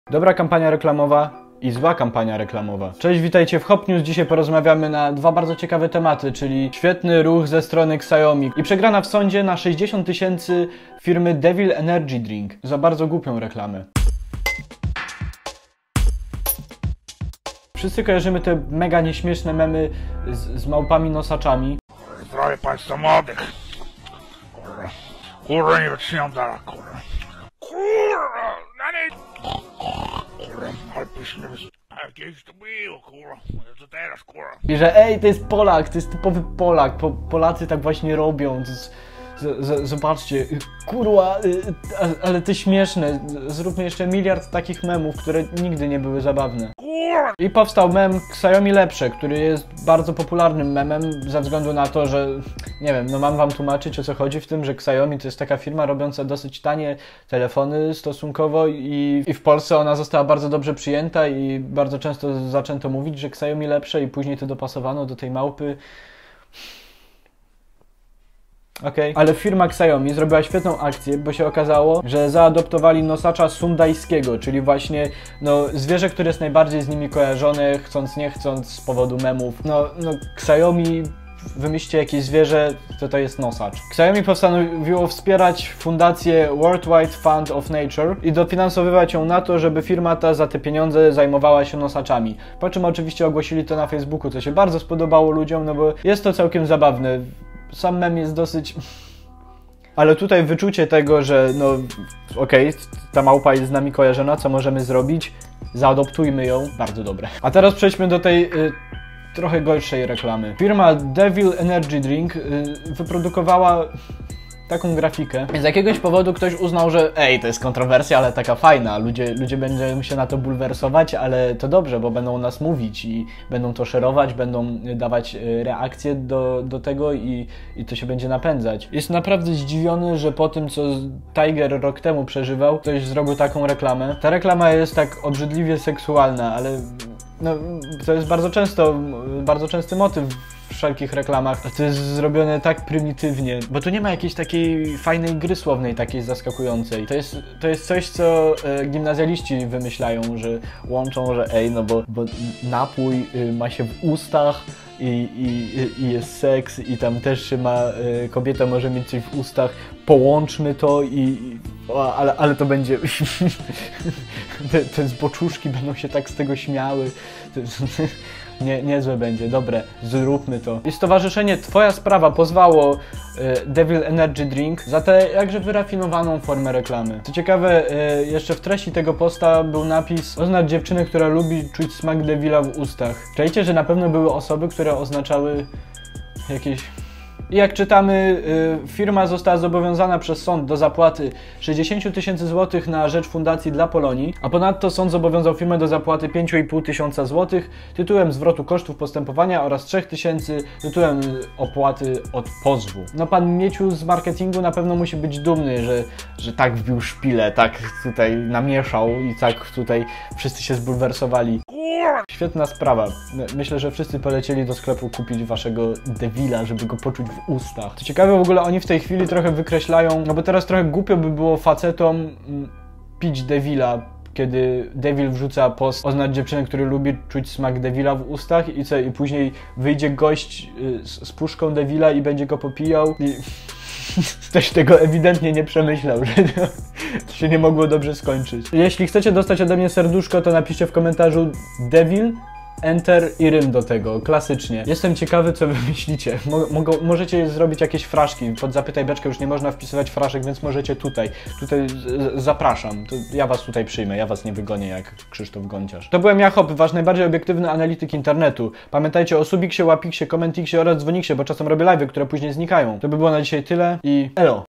Dobra kampania reklamowa i zła kampania reklamowa. Cześć, witajcie w Hop News. Dzisiaj porozmawiamy na dwa bardzo ciekawe tematy, czyli świetny ruch ze strony Xiaomi i przegrana w sądzie na 60 000 firmy Devil Energy Drink za bardzo głupią reklamę. Wszyscy kojarzymy te mega nieśmieszne memy z małpami nosaczami. Zdrowie państwa młodych. Kurwa. Kurwa, nie wytrzymam dalej, kurwa. Kurwa, kurwa, ale pyszne. Ale kiedyś to było, kurwa. Co teraz, kurwa? I że ej, to jest Polak, to jest typowy Polak. Polacy tak właśnie robią. Zobaczcie, kurwa, ale to śmieszne. Zróbmy jeszcze miliard takich memów, które nigdy nie były zabawne. I powstał mem Xiaomi lepsze, który jest bardzo popularnym memem ze względu na to, że nie wiem, no mam wam tłumaczyć, o co chodzi w tym, że Xiaomi to jest taka firma robiąca dosyć tanie telefony stosunkowo i w Polsce ona została bardzo dobrze przyjęta i bardzo często zaczęto mówić, że Xiaomi lepsze i później to dopasowano do tej małpy. Okej. Ale firma Xiaomi zrobiła świetną akcję, bo się okazało, że zaadoptowali nosacza sundajskiego, czyli właśnie no, zwierzę, które jest najbardziej z nimi kojarzone, chcąc nie chcąc, z powodu memów. No Xiaomi, wymyślcie jakieś zwierzę, to jest nosacz. Xiaomi postanowiło wspierać fundację World Wide Fund of Nature i dofinansowywać ją na to, żeby firma ta za te pieniądze zajmowała się nosaczami. Po czym oczywiście ogłosili to na Facebooku, co się bardzo spodobało ludziom, no bo jest to całkiem zabawne. Sam mem jest dosyć... Ale tutaj wyczucie tego, że no okej, ta małpa jest z nami kojarzona, co możemy zrobić? Zaadoptujmy ją. Bardzo dobre. A teraz przejdźmy do tej trochę gorszej reklamy. Firma Devil Energy Drink wyprodukowała taką grafikę. Z jakiegoś powodu ktoś uznał, że ej, to jest kontrowersja, ale taka fajna. Ludzie będą się na to bulwersować, ale to dobrze, bo będą o nas mówić i będą to szerować, będą dawać reakcje do tego i to się będzie napędzać. Jest naprawdę zdziwiony, że po tym, co Tiger rok temu przeżywał, ktoś zrobił taką reklamę. Ta reklama jest tak obrzydliwie seksualna, ale no, to jest bardzo częsty motyw w wszelkich reklamach, a to jest zrobione tak prymitywnie, bo tu nie ma jakiejś takiej fajnej gry słownej, takiej zaskakującej. To jest coś, co gimnazjaliści wymyślają, że łączą, że ej, no bo napój ma się w ustach i jest seks i tam też się ma, kobieta może mieć coś w ustach, połączmy to ale to będzie, te zboczuszki będą się tak z tego śmiały. Niezłe będzie, dobre, zróbmy to. I stowarzyszenie Twoja Sprawa pozwało Devil Energy Drink za tę jakże wyrafinowaną formę reklamy. Co ciekawe, jeszcze w treści tego posta był napis: oznacz dziewczynę, która lubi czuć smak Devila w ustach. Czajcie, że na pewno były osoby, które oznaczały jakieś... I jak czytamy, firma została zobowiązana przez sąd do zapłaty 60 000 złotych na rzecz Fundacji dla Polonii, a ponadto sąd zobowiązał firmę do zapłaty 5 500 złotych tytułem zwrotu kosztów postępowania oraz 3 000 tytułem opłaty od pozwu. No pan Mieciu z marketingu na pewno musi być dumny, że tak wbił szpilę, tak tutaj namieszał i tak tutaj wszyscy się zbulwersowali. Świetna sprawa. Myślę, że wszyscy polecieli do sklepu kupić waszego Devila, żeby go poczuć w ustach. Co ciekawe, w ogóle oni w tej chwili trochę wykreślają, no bo teraz trochę głupio by było facetom pić Devila, kiedy Devil wrzuca post: oznacz dziewczynę, który lubi czuć smak Devila w ustach i później wyjdzie gość z puszką Devila i będzie go popijał i... Ktoś tego ewidentnie nie przemyślał, że to się nie mogło dobrze skończyć. Jeśli chcecie dostać ode mnie serduszko, to napiszcie w komentarzu Devil, Enter i rym do tego, klasycznie. Jestem ciekawy, co wy myślicie. Możecie zrobić jakieś fraszki. Pod Zapytaj Beczkę już nie można wpisywać fraszek, więc możecie tutaj. Tutaj zapraszam. To ja was tutaj przyjmę, ja was nie wygonię jak Krzysztof Gonciarz. To byłem ja, Hop, wasz najbardziej obiektywny analityk internetu. Pamiętajcie o subiksie, łapiksie, komentiksie oraz dzwoniksie, bo czasem robię live'y, które później znikają. To by było na dzisiaj tyle i elo!